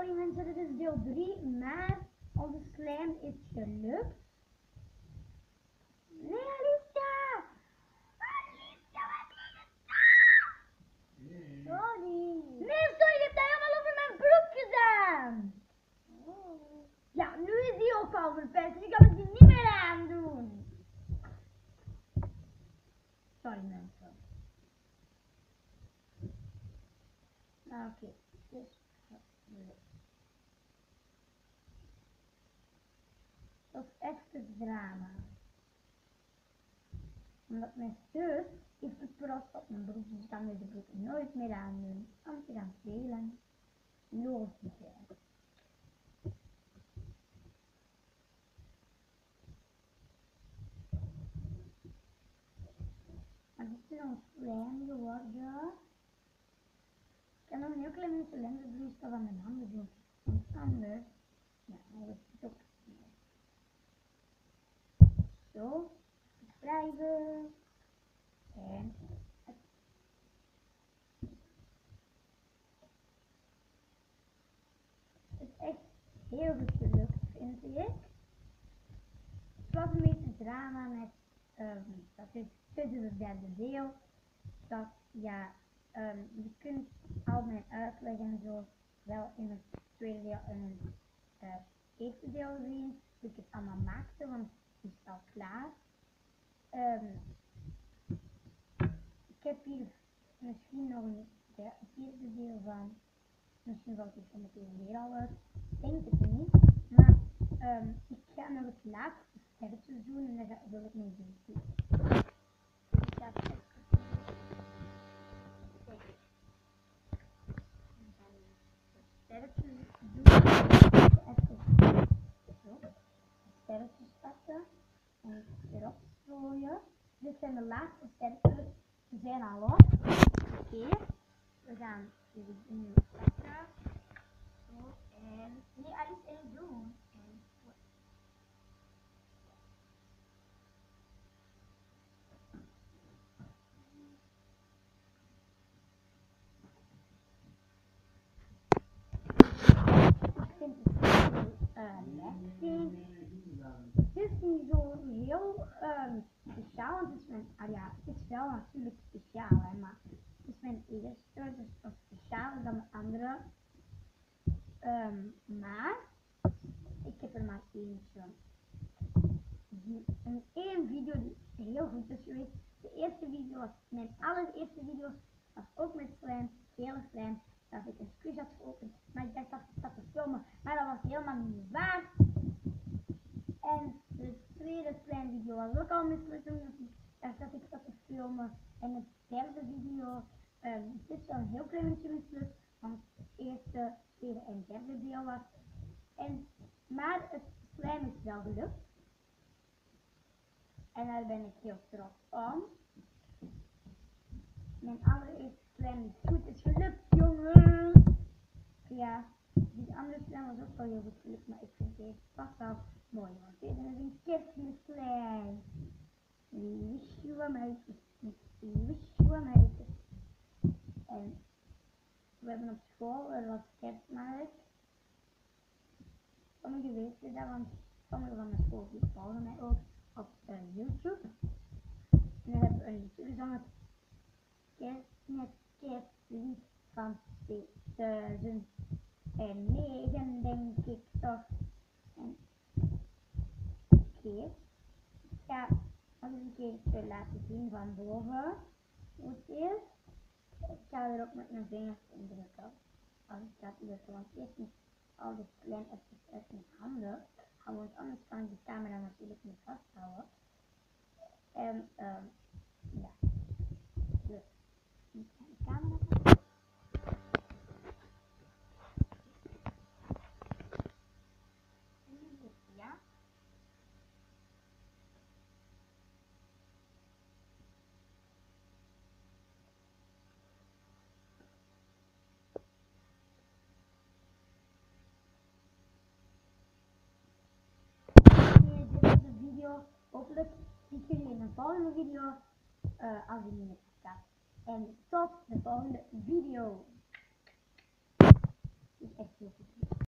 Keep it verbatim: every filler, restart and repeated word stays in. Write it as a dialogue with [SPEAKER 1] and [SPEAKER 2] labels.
[SPEAKER 1] sorry mensen, dit is deel drie, maar onze slijm is gelukt. Nee, Alicia! Alicia, wat is het? Sorry. Nee, sorry, je hebt dat helemaal over mijn broek gedaan. Oh. Ja, nu is die ook al verpest, dus ik kan het die niet meer aandoen. Sorry mensen. Nou oké, okay. Dus... dat is echt het drama. Omdat mijn zus heeft geprast op mijn broek, dus ik kan deze broek nooit meer aandoen. Want ze gaan velen los zijn. Maar dit is een slijm geworden. Ik kan nog een heel klein beetje lenzenvloeistof van mijn handen doen. Want anders, ja, dan wordt het ook zo. Schrijven. En het is echt heel goed gelukt, vind ik. Het was een beetje drama met, um, dat is, dit is het derde deel. Dat, ja, um, je kunt al mijn uitleg en zo wel in het tweede deel en in het uh, eerste deel zien. Hoe ik het allemaal maakte, want het is al klaar. Um, ik heb hier misschien nog een ja, vierde deel van. Misschien valt het zo meteen weer al uit. Ik denk het niet. Maar um, ik ga nog het laatste sterretjes doen en dan wil ik mee doen. Dus ik ga het even sterretjes doen. Even zo. Sterretjes pakken. En erop strooien. Dit zijn de laatste sterretjes. Ze zijn al op. Oké. Okay. We gaan deze nu pakken. Zo en... Nee, alles in doen. En zo. Ik vind het heel uh, lekker. Het is niet zo heel um, speciaal, want het is mijn, ah ja, het is wel natuurlijk speciaal, hè, maar het is mijn eerste, dus wat specialer dan de andere. Um, maar ik heb er maar eentje. Die, en één video die heel goed is geweest. De eerste video was, mijn allereerste video was ook met slijm, gele slijm. Daar heb ik een squeeze had geopend, maar ik dacht dat ik zat te filmen, maar dat was helemaal niet waar. En de tweede slijm video was ook al mislukt, omdat ik dacht dat ik zat te filmen. En de derde video, um, het is wel een heel klein beetje mislukt, want het eerste, tweede en derde deel was. En, maar het slijm is wel gelukt. En daar ben ik heel trots om. Mijn allereerste slijm die goed is gelukt, jongens. Ja, die andere slijm was ook wel heel goed gelukt, maar ik vind deze pas wel mooi, want deze is een kerstmislijn. We wish you a merry Christmas. We wish you a merry Christmas. En we hebben op school er wat kerstmarkt. Sommigen weten dat, want sommige van mijn school die volgen mij ook op uh, YouTube. En dan hebben we een liedje gezongen. Kerstmis, kerstlied van tweeduizend negen, denk ik toch. En oké. Okay. Ik ga nog eens een keertje laten zien van boven hoe het is. Ik ga er ook met mijn vingers in drukken. Anders gaat het lukken, want eerst moet al dit klein even uit mijn handen houden, want anders kan ik de camera natuurlijk niet vasthouden. En um, ja, dus ik ga de camera vasthouden. Ja. Hopelijk zie ik jullie in een volgende video uh, als die niet meer staat. En tot de volgende video.